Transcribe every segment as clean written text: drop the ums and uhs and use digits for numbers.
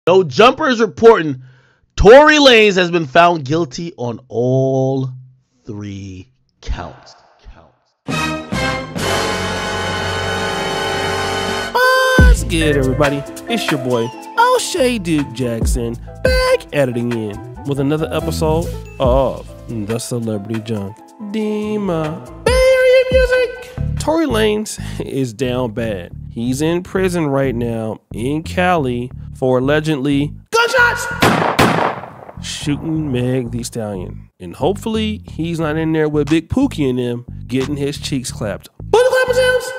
No Jumper is reporting Tory Lanez has been found guilty on all 3 counts. What's good, everybody? It's your boy, O'Shea Duke Jackson, back at it again with another episode of The Celebrity Junk. Dima. Bay Area music. Tory Lanez is down bad. He's in prison right now in Cali for allegedly gunshots shooting Meg Thee Stallion. And hopefully he's not in there with Big Pookie and them getting his cheeks clapped. Put the clapping sounds.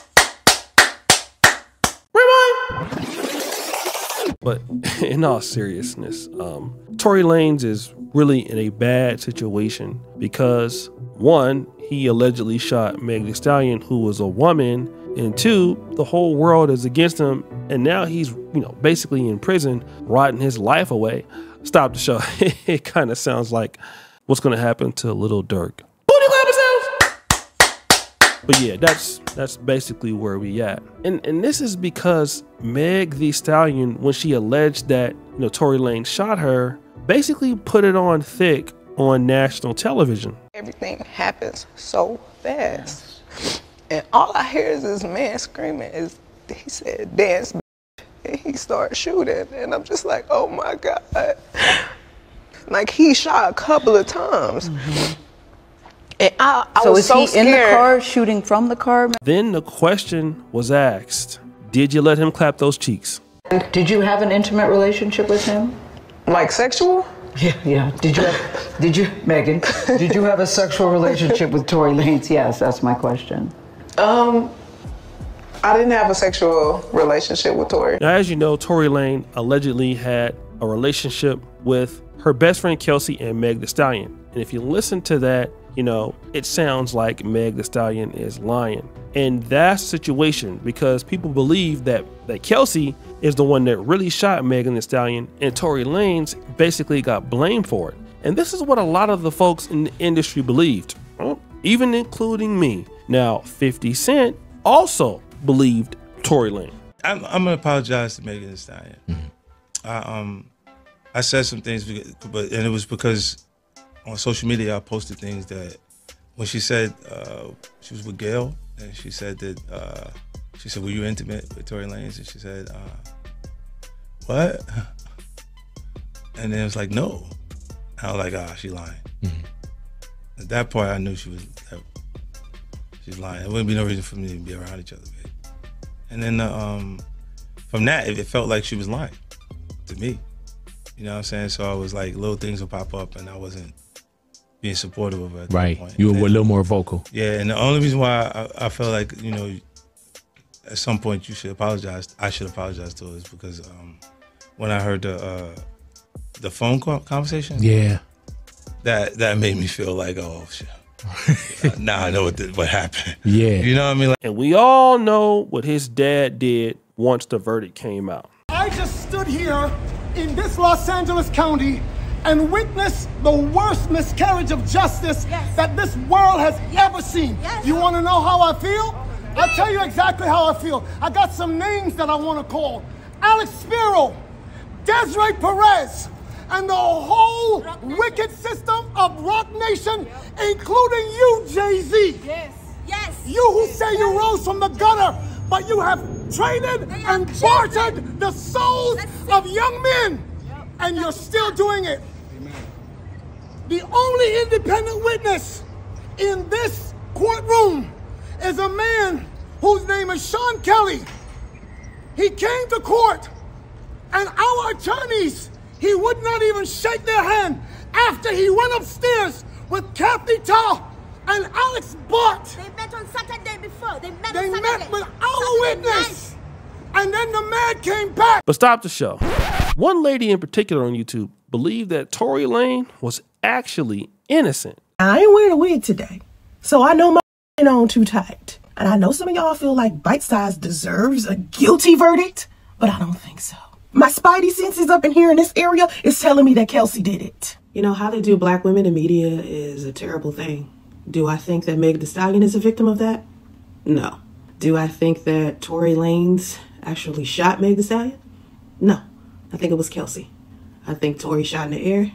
Rewind. But in all seriousness, Tory Lanez is really in a bad situation because 1, he allegedly shot Meg Thee Stallion, who was a woman, and 2, the whole world is against him, and now he's, basically in prison, rotting his life away. Stop the show. It kind of sounds like what's going to happen to Lil Durk. Booty clapping sounds. But yeah, that's basically where we at. And this is because Meg Thee Stallion, when she alleged that Tory Lanez shot her, basically put it on thick on national television. Everything happens so fast. And all I hear is this man screaming. He said, "Dance," and he started shooting. And I'm just like, oh my God. Like, he shot a couple of times. Mm-hmm. And I was so scared. So is he in the car, shooting from the car? Then the question was asked, did you let him clap those cheeks? Did you have an intimate relationship with him? Like sexual? Yeah. Did you, Megan, did you have a sexual relationship with Tory Lanez? Yes, that's my question. I didn't have a sexual relationship with Tory. Now, as you know, Tory Lanez allegedly had a relationship with her best friend Kelsey and Meg Thee Stallion. And if you listen to that, it sounds like Meg Thee Stallion is lying. And that's the situation because people believe that Kelsey is the one that really shot Megan Thee Stallion, and Tory Lanez basically got blamed for it. And this is what a lot of the folks in the industry believed, even including me. Now, 50 Cent also believed Tory Lanez. I'm gonna apologize to Megan Thee Stallion. Mm-hmm. I said some things, and it was because on social media I posted things that when she said she was with Gayle, and she said that she said, "Were you intimate with Tory Lanez?" And she said, "What?" And then it was like, "No." And I was like, she lying. Mm-hmm. At that point, I knew she's lying. There wouldn't be no reason for me to be around each other, babe. And then from that, it felt like she was lying to me. You know what I'm saying? So I was like, little things would pop up, and I wasn't being supportive of her at that point. You were a little more vocal. Yeah, and the only reason why I felt like, at some point you should apologize, I should apologize to her, is because when I heard the phone conversation, that made me feel like, oh shit. Now I know what happened. Yeah. You know what I mean? And we all know what his dad did once the verdict came out. I just stood here in this Los Angeles County and witnessed the worst miscarriage of justice that this world has ever seen. You want to know how I feel? I'll tell you exactly how I feel. I got some names that I want to call. Alex Spiro, Desiree Perez, and the whole wicked system of Rock Nation, including you, Jay-Z. Yes. You who say you rose from the gutter, but you have traded and bartered the souls of young men, and you're still doing it. Amen. The only independent witness in this courtroom is a man whose name is Sean Kelly. He came to court, and our attorneys, he would not even shake their hand after he went upstairs with Kathy Ta and Alex Bart. They met on Saturday before. They met with our witness. And then the man came back. But stop the show. One lady in particular on YouTube believed that Tory Lanez was actually innocent. I ain't wearing a wig today, so I know my ain't on too tight. And I know some of y'all feel like Bite Size deserves a guilty verdict, but I don't think so. My spidey senses up in here in this area is telling me that Kelsey did it. How they do black women in media is a terrible thing. Do I think that Meg Thee Stallion is a victim of that? No. Do I think that Tory Lanez actually shot Meg Thee Stallion? No. I think it was Kelsey. I think Tory shot in the air.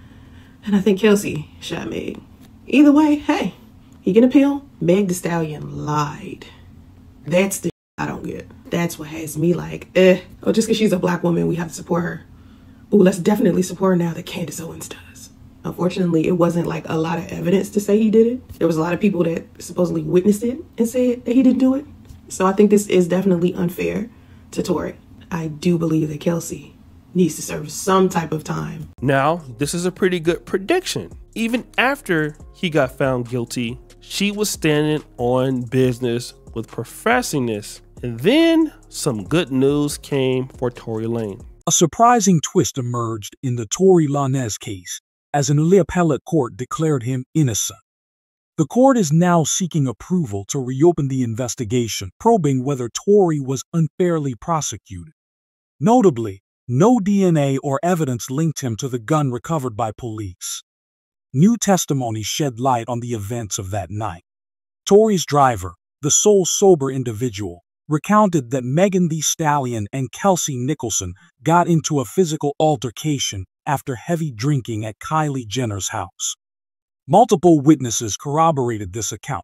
And I think Kelsey shot Meg. Either way, hey, he can appeal. Meg Thee Stallion lied. That's the I don't get. That's what has me like, oh, just because she's a black woman, we have to support her. Ooh, let's definitely support her now that Candace Owens does. Unfortunately, it wasn't like a lot of evidence to say he did it. There was a lot of people that supposedly witnessed it and said that he didn't do it. So I think this is definitely unfair to Tory. I do believe that Kelsey needs to serve some type of time. Now, this is a pretty good prediction. Even after he got found guilty, she was standing on business with professing this. And then some good news came for Tory Lanez. A surprising twist emerged in the Tory Lanez case as an appellate court declared him innocent. The court is now seeking approval to reopen the investigation, probing whether Tory was unfairly prosecuted. Notably, no DNA or evidence linked him to the gun recovered by police. New testimony shed light on the events of that night. Tory's driver, the sole sober individual, recounted that Megan Thee Stallion and Kelsey Nicholson got into a physical altercation after heavy drinking at Kylie Jenner's house. Multiple witnesses corroborated this account.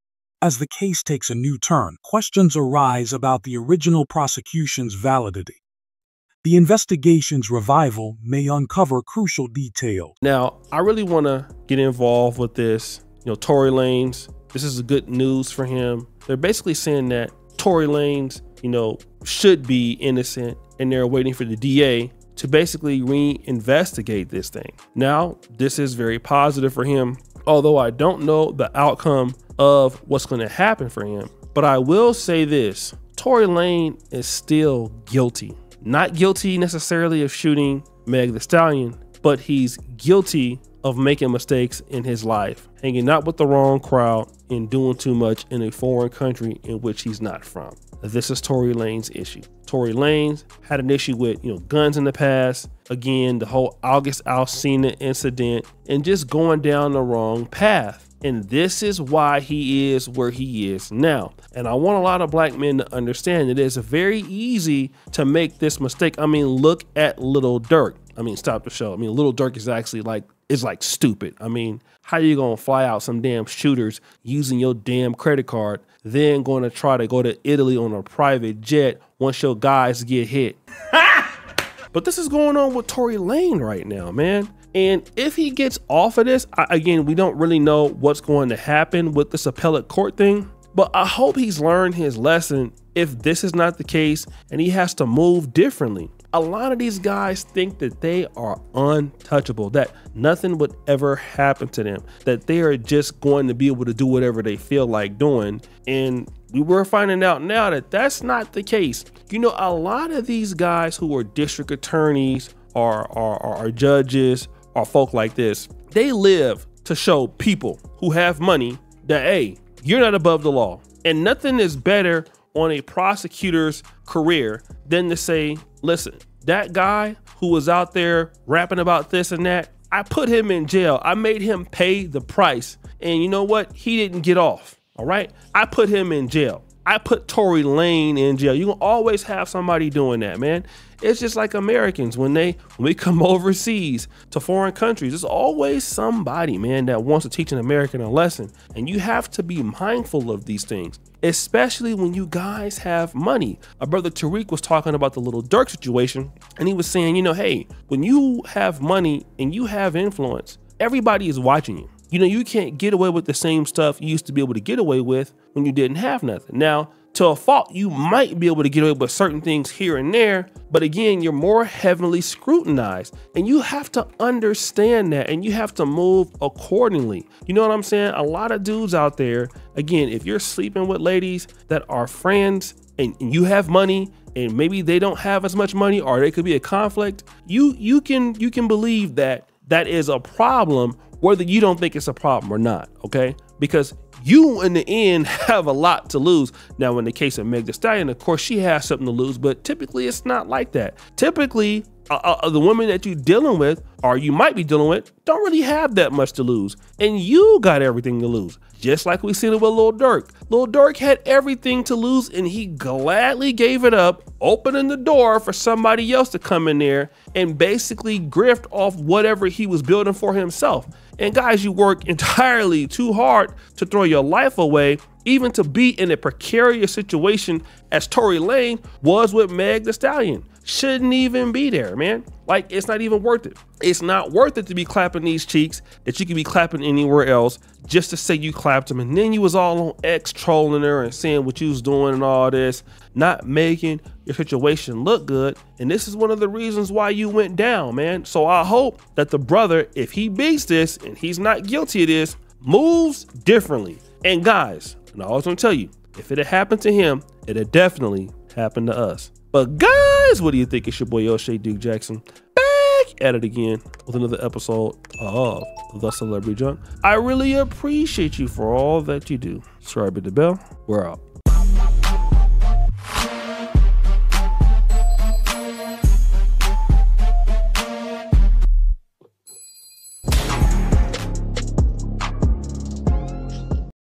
As the case takes a new turn, questions arise about the original prosecution's validity. The investigation's revival may uncover crucial details. Now, I really want to get involved with this. Tory Lanez, this is good news for him. They're basically saying that Tory Lanez, should be innocent, and they're waiting for the DA to basically reinvestigate this thing. Now, this is very positive for him, although I don't know the outcome of what's going to happen for him. But I will say this, Tory Lanez is still guilty. Not guilty necessarily of shooting Meg Thee Stallion, but he's guilty of making mistakes in his life, hanging out with the wrong crowd and doing too much in a foreign country in which he's not from. This is Tory Lanez's issue. Tory Lanez had an issue with, guns in the past. Again, the whole August Alsina incident and just going down the wrong path. And this is why he is where he is now. And I want a lot of black men to understand that it's very easy to make this mistake. I mean, look at Lil Durk. I mean, stop the show. I mean, Lil Durk is actually like stupid. I mean, how you gonna fly out some damn shooters using your damn credit card, then going to try to go to Italy on a private jet once your guys get hit? But this is going on with Tory Lanez right now, man. And if he gets off of this, again, we don't really know what's going to happen with this appellate court thing, but I hope he's learned his lesson if this is not the case and he has to move differently. A lot of these guys think that they are untouchable, that nothing would ever happen to them, that they are just going to be able to do whatever they feel like doing. And we're finding out now that that's not the case. A lot of these guys who are district attorneys or judges or folk like this, they live to show people who have money that, hey, you're not above the law. And nothing is better on a prosecutor's career than to say, listen, that guy who was out there rapping about this and that, I put him in jail. I made him pay the price. And you know what? He didn't get off. All right. I put him in jail. I put Tory Lanez in jail. You can always have somebody doing that, man. It's just like Americans when we come overseas to foreign countries. There's always somebody, man, that wants to teach an American a lesson. And you have to be mindful of these things, especially when you guys have money. Our brother Tariq was talking about the Lil Durk situation, and he was saying, hey, when you have money and you have influence, everybody is watching you. You can't get away with the same stuff you used to be able to get away with when you didn't have nothing. Now, to a fault, you might be able to get away with certain things here and there, but again, you're more heavily scrutinized, and you have to understand that, and you have to move accordingly. You know what I'm saying? A lot of dudes out there, again, if you're sleeping with ladies that are friends and you have money, and maybe they don't have as much money, or there could be a conflict, you can believe that is a problem, whether you don't think it's a problem or not, okay? Because you in the end have a lot to lose. Now, in the case of Meg Thee Stallion, of course, she has something to lose, but typically it's not like that. Typically, the women that you're dealing with, or you might be dealing with, don't really have that much to lose. And you got everything to lose. Just like we seen it with Lil Durk. Lil Durk had everything to lose and he gladly gave it up, opening the door for somebody else to come in there and basically grift off whatever he was building for himself. And guys, you work entirely too hard to throw your life away, even to be in a precarious situation as Tory Lanez was with Meg Thee Stallion. Shouldn't even be there, man. Like, it's not even worth it. It's not worth it to be clapping these cheeks that you could be clapping anywhere else just to say you clapped them. And then you was all on X trolling her and saying what you was doing and all this, not making your situation look good. And this is one of the reasons why you went down, man. So I hope that the brother, if he beats this and he's not guilty of this, moves differently. And guys, and I always want to tell you, if it had happened to him, it had definitely happened to us. But guys, what do you think? It's your boy O'Shea Duke Jackson, back at it again with another episode of The Celebrity Junk. I really appreciate you for all that you do. Subscribe to the bell. We're out.